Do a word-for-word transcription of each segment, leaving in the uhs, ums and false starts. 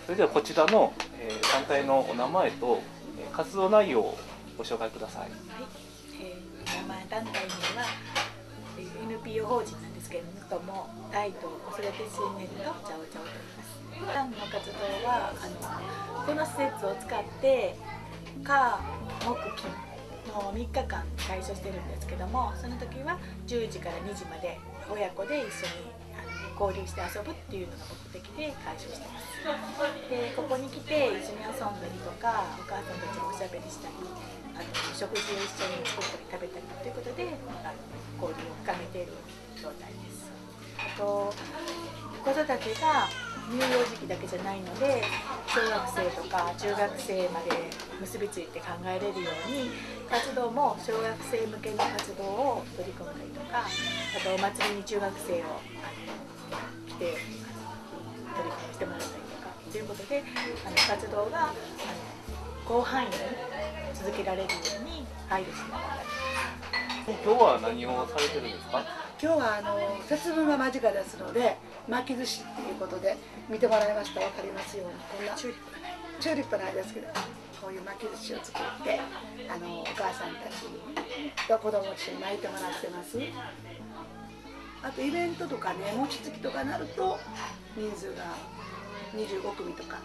それではこちらの、えー、団体のお名前と、えー、活動内容をご紹介ください。はい、 えー、名前団体名は エヌピーオー 法人なんですけれども、愛と子育て支援ネットチャオチャオと言います。普段の活動はあのこの施設を使って火木金のみっかかん開所してるんですけども、その時はじゅうじからにじまで親子で一緒に交流して遊ぶっていうのが目的で開所してます。でここに来て一緒に遊んだりとか、お母さんたちがおしゃべりしたり、あの食事を一緒に作ったり食べたりということであの交流を深めている状態です。あと子育てが乳幼児期だけじゃないので、小学生とか中学生まで結びついて考えれるように、活動も小学生向けの活動を取り込んだりとか、あとお祭りに中学生を来て取り組みしてもらったりとかということで、あの活動があの広範囲に続けられるように配慮してもらったり。 今日は何をされてるんですか？ 今日はあの節分が間近ですので、巻き寿司っていうことで見てもらいました。分かりますように、こんなチューリップがないチューリップないですけど、こういう巻き寿司を作ってあのお母さんたちと子供たちに巻いてもらってます。あとイベントとかね、餅つきとかなると人数がにじゅうごくみとか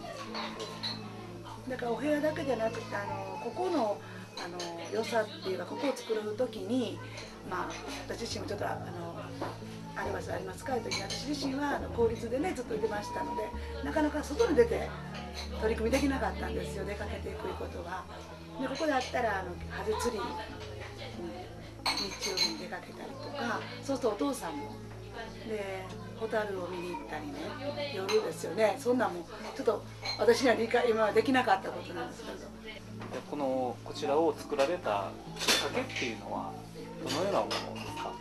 だから、お部屋だけじゃなくてあのここのあの良さっていうか、ここを作る時に、まあ、私自身もちょっとあのありますありますかという時に、私自身はあの公立でねずっといてましたので、なかなか外に出て取り組みできなかったんですよ、出かけていくことが。でここであったらあのハゼ釣りに日曜日に出かけたりとか、そうするとお父さんもでホタルを見に行ったりね、夜ですよね。そんなんもちょっと私には理解今はできなかったことなんですけど。 このこちらを作られたきっかけっていうのはどのようなものですか？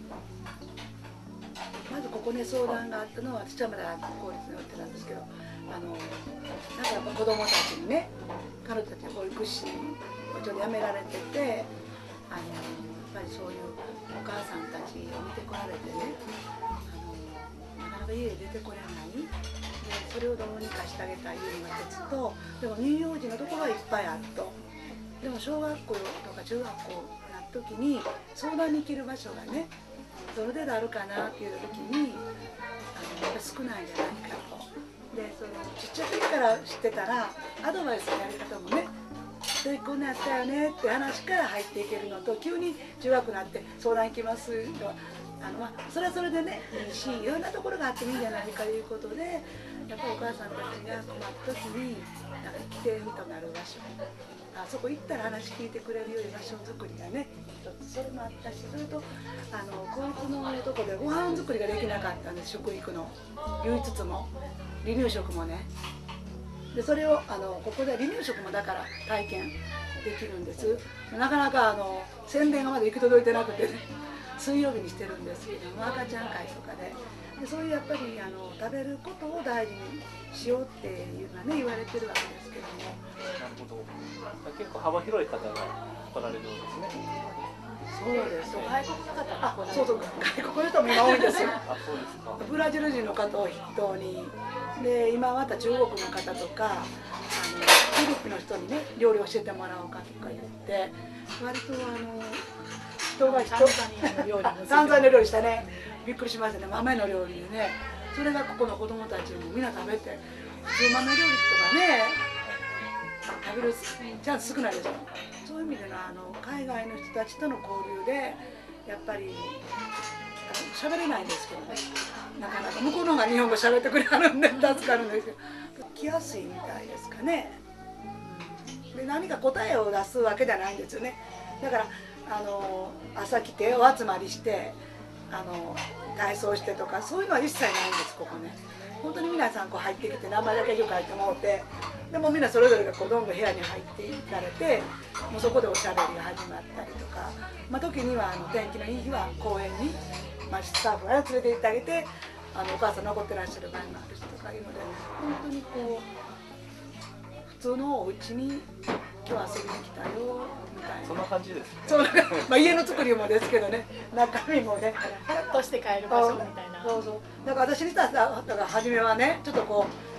まずここね相談があったのは、私はまだ公立におってなんですけど、あのなんかやっぱ子供たちにね、彼女たち保育士をちょっと辞められてて、あのやっぱりそういうお母さんたちを見てこられてね、あのなかなか家で出てこれない。それをどうにかしてあげたいいうのが一つと、でも乳幼児のところはいっぱいあると。でも小学校とか中学校になった時に相談に行ける場所がね、どの程度あるかなっていう時にあのやっぱ少ないんじゃないかと。でそのちっちゃい時から知ってたらアドバイスのやり方もね、でこんなんやったよねって話から入っていけるのと、急に中学になって相談行きますとあの、まあ、それはそれでねいいし、いろんなところがあってもいいんじゃないかということで、やっぱりお母さんたちが困った時になんか起点となる場所、あそこ行ったら話聞いてくれるような場所作りがね一つそれもあったし、それとあの公立のとこでご飯作りができなかったんです。食育の唯一つも離乳食もね、でそれをあのここで離乳食もだから体験できるんです。なかなかあの宣伝がまだ行き届いてなくてね、水曜日にしてるんですけども、赤ちゃん会とかで。でそういうやっぱりあの食べることを大事にしようっていうのはね言われてるわけですけども。 なるほど。結構幅広い方が来られるようですね。 そうです。 外国の方あ、そうそう、外国の人も今多いんですよ。 あ、そうですか。 ブラジル人の方を筆頭に、で今また中国の方とか、あのフィリピンの人にね料理を教えてもらおうかとか言って、割とあの人が人タンザニアの料理したね。びっくりしましたね。豆の料理でね、それがここの子供たちもみんな食べて、普通豆料理とかね食べるチャンス少ないでしょ。そういう意味でのあの海外の人たちとの交流でやっぱり喋れないんですけどね、なかなか向こうの方が日本語喋ってくれはるんで助かるんですけど、来やすいみたいですかね。で何か答えを出すわけじゃないんですよね。だからあの朝来てお集まりしてあの体操してとかそういうのは一切ないんです。ここね本当に皆さんこう入ってきて名前だけ書いてもうて、でもみんなそれぞれがこうどんどん部屋に入っていかれて、もうそこでおしゃべりが始まったりとか、まあ、時にはあの天気のいい日は公園に、まあ、スタッフが連れて行ってあげて、あのお母さん残ってらっしゃる場合もある人とかいうので、本当にこう普通のお家に今日遊びに来たよみたいな、 そんな感じですね。 そう、まあ、家の作りもですけどね、中身もねほっとして帰る場所みたいな。 そうそう。だから私にしたらだから初めはねちょっとこう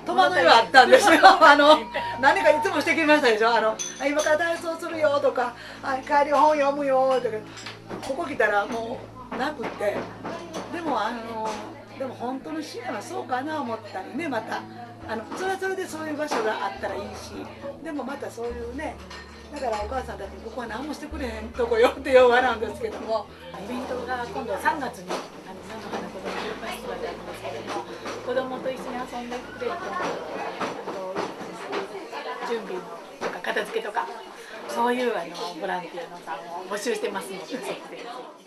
戸惑いはあったんですよ。あの何かいつもしてきましたでしょ。あの今から体操するよとか、あ帰り本読むよとか、ここ来たらもうなくって、でもあのでも本当の信念はそうかな思ったりね、またあのそれはそれでそういう場所があったらいいし、でもまたそういうね、だからお母さんたちここは何もしてくれへんとこよってようなんですけども、 イベントが今度さんがつにあの菜の花子どもフェスティバルであるんですけれども、子どもと一緒に遊んでくれると、あと準備のとか片付けとかそういうあのボランティアのさんを募集してますので、ぜひぜひ。